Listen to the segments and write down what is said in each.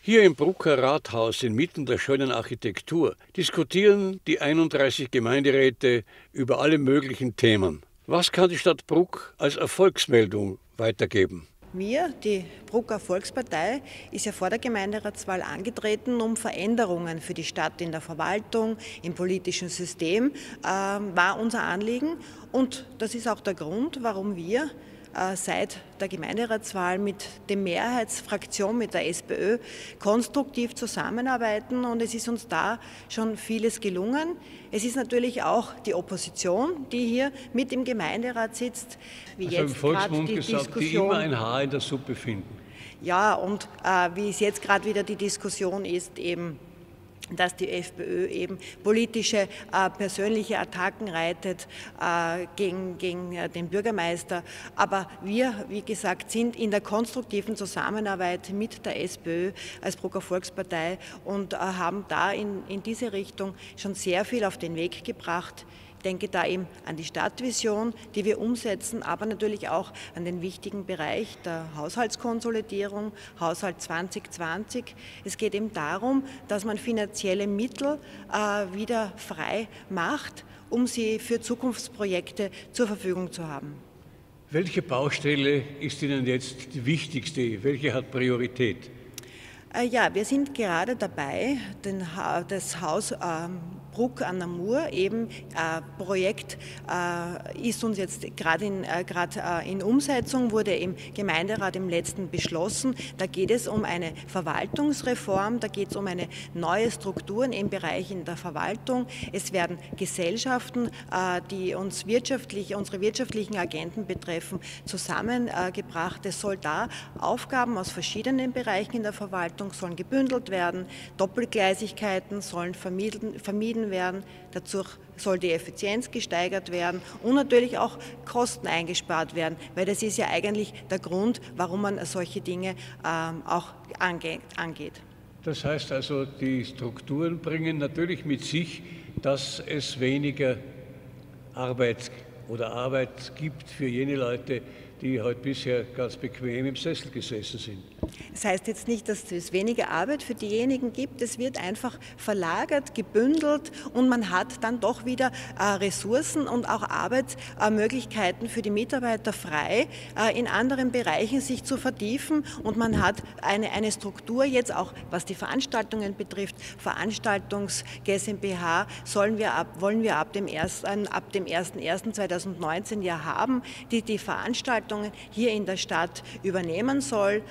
Hier im Brucker Rathaus inmitten der schönen Architektur diskutieren die 31 Gemeinderäte über alle möglichen Themen. Was kann die Stadt Bruck als Erfolgsmeldung weitergeben? Wir, die Brucker Volkspartei, ist ja vor der Gemeinderatswahl angetreten, um Veränderungen für die Stadt in der Verwaltung, im politischen System, war unser Anliegen. Und das ist auch der Grund, warum wir seit der Gemeinderatswahl mit der Mehrheitsfraktion, mit der SPÖ, konstruktiv zusammenarbeiten, und es ist uns da schon vieles gelungen. Es ist natürlich auch die Opposition, die hier mit im Gemeinderat sitzt, wie also jetzt im Volksmund die gesagt, Diskussion. die immer ein Haar in der Suppe finden. Ja, und wie es jetzt gerade wieder die Diskussion ist, eben, dass die FPÖ eben politische, persönliche Attacken reitet gegen den Bürgermeister. Aber wir, wie gesagt, sind in der konstruktiven Zusammenarbeit mit der SPÖ als Brucker Volkspartei und haben da in diese Richtung schon sehr viel auf den Weg gebracht. Ich denke da eben an die Stadtvision, die wir umsetzen, aber natürlich auch an den wichtigen Bereich der Haushaltskonsolidierung, Haushalt 2020. Es geht eben darum, dass man finanzielle Mittel wieder frei macht, um sie für Zukunftsprojekte zur Verfügung zu haben. Welche Baustelle ist Ihnen jetzt die wichtigste? Welche hat Priorität? Ja, wir sind gerade dabei, das Haus Bruck an der Mur, eben Projekt ist uns jetzt gerade in Umsetzung, wurde im Gemeinderat im letzten beschlossen. Da geht es um eine Verwaltungsreform, da geht es um eine neue Strukturen im Bereich in der Verwaltung. Es werden Gesellschaften, die uns unsere wirtschaftlichen Agenten betreffen, zusammengebracht. Es soll da Aufgaben aus verschiedenen Bereichen in der Verwaltung sollen gebündelt werden, Doppelgleisigkeiten sollen vermieden werden, dazu soll die Effizienz gesteigert werden und natürlich auch Kosten eingespart werden, weil das ist ja eigentlich der Grund, warum man solche Dinge auch angeht. Das heißt also, die Strukturen bringen natürlich mit sich, dass es weniger Arbeit gibt für jene Leute, die heute bisher ganz bequem im Sessel gesessen sind. Das heißt jetzt nicht, dass es weniger Arbeit für diejenigen gibt, es wird einfach verlagert, gebündelt und man hat dann doch wieder Ressourcen und auch Arbeitsmöglichkeiten für die Mitarbeiter frei, in anderen Bereichen sich zu vertiefen, und man hat eine Struktur jetzt auch, was die Veranstaltungen betrifft. Veranstaltungs-GmbH wollen wir ab dem 01.01.2019 ja haben, die Veranstaltungen hier in der Stadt übernehmen soll.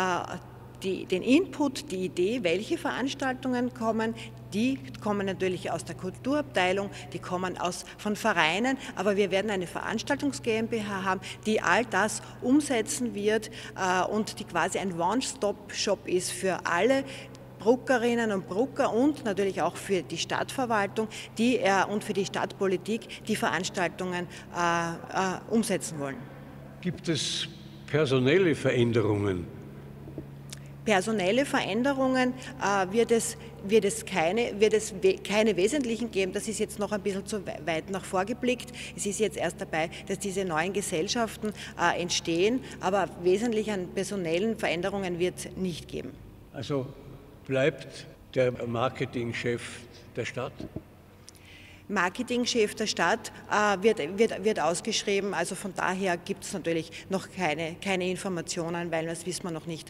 Den Input, die Idee, welche Veranstaltungen kommen, die kommen natürlich aus der Kulturabteilung, die kommen von Vereinen, aber wir werden eine Veranstaltungs-GmbH haben, die all das umsetzen wird und die quasi ein One-Stop-Shop ist für alle Bruckerinnen und Brucker und natürlich auch für die Stadtverwaltung und für die Stadtpolitik, die Veranstaltungen umsetzen wollen. Gibt es personelle Veränderungen? Personelle Veränderungen wird es keine wesentlichen geben. Das ist jetzt noch ein bisschen zu weit nach vorgeblickt. Es ist jetzt erst dabei, dass diese neuen Gesellschaften entstehen, aber wesentlich an personellen Veränderungen wird es nicht geben. Also bleibt der Marketingchef der Stadt? Marketingchef der Stadt wird ausgeschrieben, also von daher gibt es natürlich noch keine Informationen, weil das wissen wir noch nicht,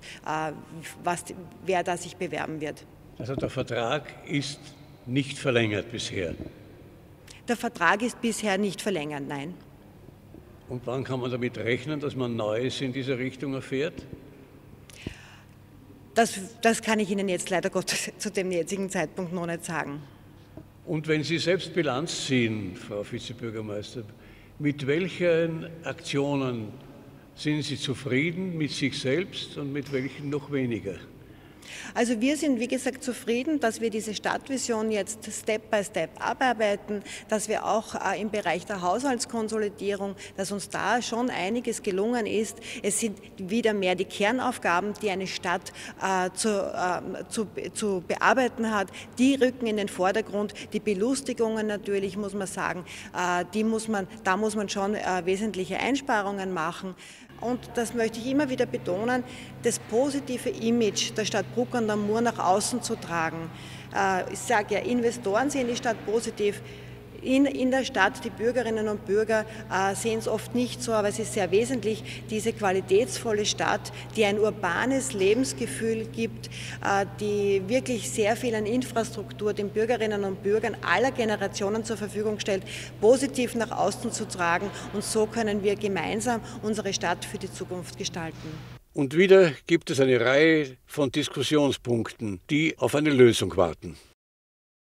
wer da sich bewerben wird. Also der Vertrag ist nicht verlängert bisher? Der Vertrag ist bisher nicht verlängert, nein. Und wann kann man damit rechnen, dass man Neues in dieser Richtung erfährt? Das kann ich Ihnen jetzt leider Gottes zu dem jetzigen Zeitpunkt noch nicht sagen. Und wenn Sie selbst Bilanz ziehen, Frau Vizebürgermeister, mit welchen Aktionen sind Sie zufrieden mit sich selbst und mit welchen noch weniger? Also wir sind, wie gesagt, zufrieden, dass wir diese Stadtvision jetzt Step by Step abarbeiten, dass wir auch im Bereich der Haushaltskonsolidierung, dass uns da schon einiges gelungen ist. Es sind wieder mehr die Kernaufgaben, die eine Stadt zu bearbeiten hat, die rücken in den Vordergrund. Die Belustigungen natürlich, muss man sagen, da muss man schon wesentliche Einsparungen machen. und das möchte ich immer wieder betonen, das positive Image der Stadt Bruck an der Mur nach außen zu tragen. Ich sage ja, Investoren sehen die Stadt positiv. In der Stadt, die Bürgerinnen und Bürger sehen es oft nicht so, aber es ist sehr wesentlich, diese qualitätsvolle Stadt, die ein urbanes Lebensgefühl gibt, die wirklich sehr viel an Infrastruktur den Bürgerinnen und Bürgern aller Generationen zur Verfügung stellt, positiv nach außen zu tragen. Und so können wir gemeinsam unsere Stadt für die Zukunft gestalten. Und wieder gibt es eine Reihe von Diskussionspunkten, die auf eine Lösung warten.